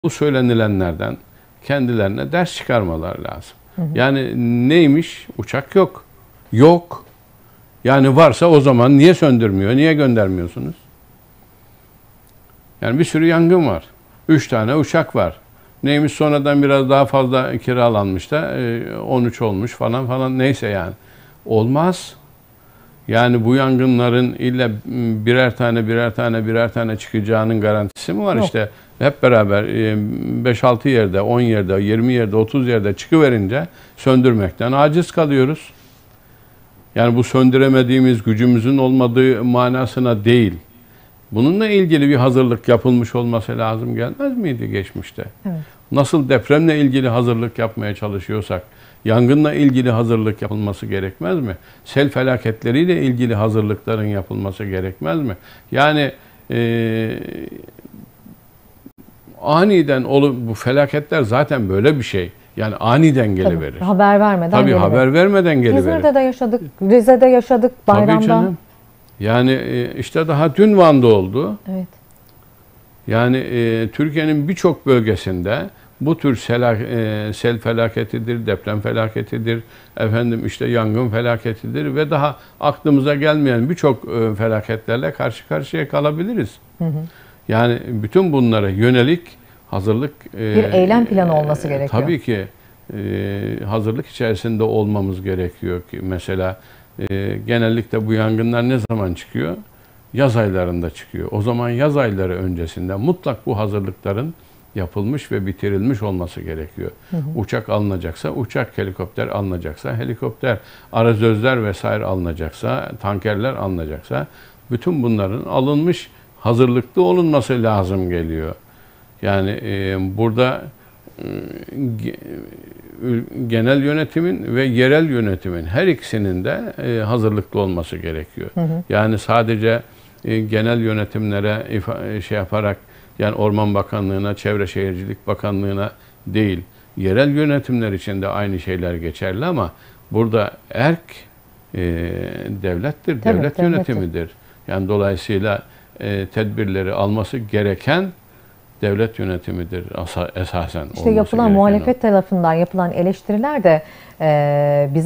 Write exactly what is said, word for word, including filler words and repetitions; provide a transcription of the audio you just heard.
Bu söylenilenlerden kendilerine ders çıkarmalar lazım. Hı hı. Yani neymiş? Uçak yok. Yok. Yani varsa o zaman niye söndürmüyor? Niye göndermiyorsunuz? Yani bir sürü yangın var. Üç tane uçak var. Neymiş, sonradan biraz daha fazla kiralanmış da on üç olmuş falan falan, neyse yani. Olmaz. Yani bu yangınların illa birer tane birer tane birer tane çıkacağının garantisi mi var? Yok. İşte hep beraber beş altı yerde, on yerde, yirmi yerde, otuz yerde çıkıverince söndürmekten aciz kalıyoruz. Yani bu söndüremediğimiz, gücümüzün olmadığı manasına değil. Bununla ilgili bir hazırlık yapılmış olması lazım gelmez miydi geçmişte? Evet. Nasıl depremle ilgili hazırlık yapmaya çalışıyorsak, yangınla ilgili hazırlık yapılması gerekmez mi? Sel felaketleriyle ilgili hazırlıkların yapılması gerekmez mi? Yani e, aniden olup bu felaketler zaten böyle bir şey. Yani aniden geliverir. Tabii, haber vermeden Tabii geliverir. haber vermeden geliverir. İzmir'de de yaşadık, Rize'de yaşadık, Bayram'da. Tabii canım. Yani işte daha dün Van'da oldu. Evet. Yani e, Türkiye'nin birçok bölgesinde bu tür sel, e, sel felaketidir, deprem felaketidir, efendim işte yangın felaketidir ve daha aklımıza gelmeyen birçok e, felaketlerle karşı karşıya kalabiliriz. Hı hı. Yani bütün bunlara yönelik hazırlık... E, bir eylem planı olması e, gerekiyor. Tabii ki e, hazırlık içerisinde olmamız gerekiyor ki mesela e, genellikle bu yangınlar ne zaman çıkıyor? Yaz aylarında çıkıyor. O zaman yaz ayları öncesinde mutlak bu hazırlıkların yapılmış ve bitirilmiş olması gerekiyor. Hı hı. Uçak alınacaksa uçak, helikopter alınacaksa helikopter, arazözler vesaire alınacaksa, tankerler alınacaksa bütün bunların alınmış, hazırlıklı olunması lazım geliyor. Yani e, burada e, genel yönetimin ve yerel yönetimin her ikisinin de e, hazırlıklı olması gerekiyor. Hı hı. Yani sadece e, genel yönetimlere ifa, şey yaparak, yani Orman Bakanlığı'na, Çevre Şehircilik Bakanlığı'na değil, yerel yönetimler için de aynı şeyler geçerli ama burada erk e, devlettir, Tabii, devlet devlettir. yönetimidir. Yani dolayısıyla e, tedbirleri alması gereken devlet yönetimidir esasen. İşte yapılan muhalefet tarafından yapılan eleştiriler de e, bizim